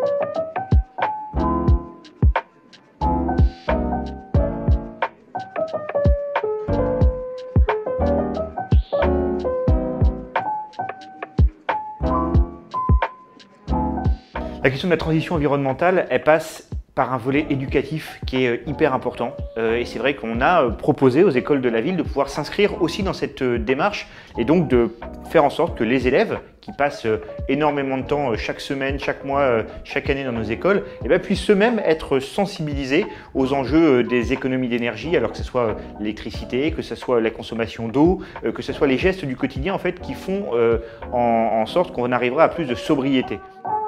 La question de la transition environnementale, elle passe par un volet éducatif qui est hyper important. Et c'est vrai qu'on a proposé aux écoles de la ville de pouvoir s'inscrire aussi dans cette démarche et donc de faire en sorte que les élèves qui passent énormément de temps chaque semaine, chaque mois, chaque année dans nos écoles, puissent eux-mêmes être sensibilisés aux enjeux des économies d'énergie, alors que ce soit l'électricité, que ce soit la consommation d'eau, que ce soit les gestes du quotidien en fait, qui font en sorte qu'on arrivera à plus de sobriété.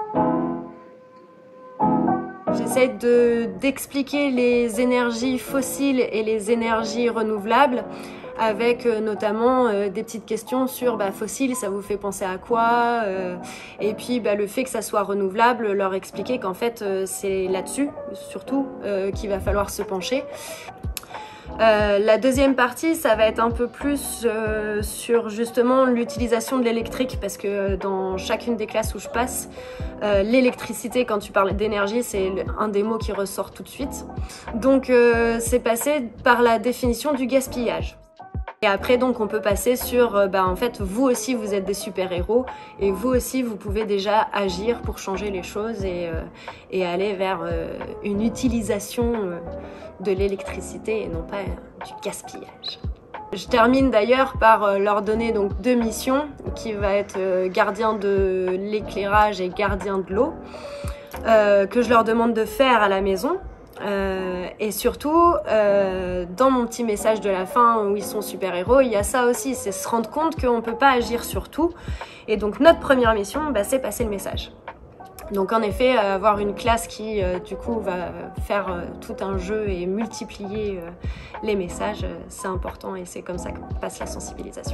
J'essaie d'expliquer les énergies fossiles et les énergies renouvelables avec notamment des petites questions sur fossiles, ça vous fait penser à quoi, et puis le fait que ça soit renouvelable, leur expliquer qu'en fait c'est là-dessus surtout qu'il va falloir se pencher. La deuxième partie, ça va être un peu plus sur justement l'utilisation de l'électrique, parce que dans chacune des classes où je passe, l'électricité, quand tu parles d'énergie, c'est un des mots qui ressort tout de suite. Donc c'est passé par la définition du gaspillage. Et après, donc, on peut passer sur, en fait, vous aussi, vous êtes des super-héros et vous aussi, vous pouvez déjà agir pour changer les choses et aller vers une utilisation de l'électricité et non pas du gaspillage. Je termine d'ailleurs par leur donner donc 2 missions, qui va être gardien de l'éclairage et gardien de l'eau, que je leur demande de faire à la maison. Et surtout, dans mon petit message de la fin où ils sont super-héros, il y a ça aussi, c'est se rendre compte qu'on ne peut pas agir sur tout. Et donc notre première mission, c'est passer le message. Donc en effet, avoir une classe qui du coup va faire tout un jeu et multiplier les messages, c'est important et c'est comme ça que passe la sensibilisation.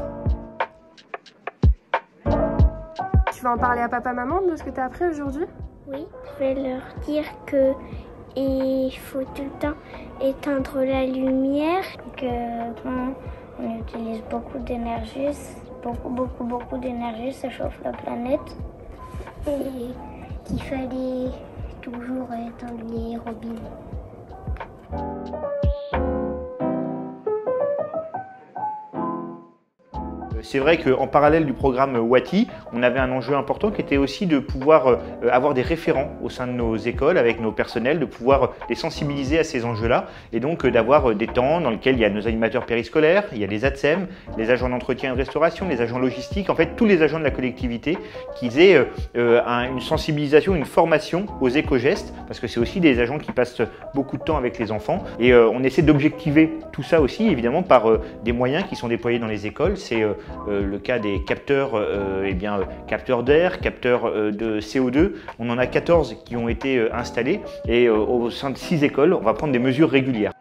Tu vas en parler à papa-maman de ce que tu as appris aujourd'hui? Oui, je vais leur dire que il faut tout le temps éteindre la lumière, que on utilise beaucoup d'énergie, beaucoup d'énergie, ça chauffe la planète, et qu'il fallait toujours éteindre les robinets. C'est vrai qu'en parallèle du programme WATI, on avait un enjeu important qui était aussi de pouvoir avoir des référents au sein de nos écoles avec nos personnels, de pouvoir les sensibiliser à ces enjeux-là et donc d'avoir des temps dans lesquels il y a nos animateurs périscolaires, il y a les ATSEM, les agents d'entretien et de restauration, les agents logistiques, en fait tous les agents de la collectivité qui aient une sensibilisation, une formation aux éco-gestes, parce que c'est aussi des agents qui passent beaucoup de temps avec les enfants et on essaie d'objectiver tout ça aussi évidemment par des moyens qui sont déployés dans les écoles. C'est le cas des capteurs, capteurs d'air, capteurs de CO2. On en a 14 qui ont été installés et au sein de 6 écoles, on va prendre des mesures régulières.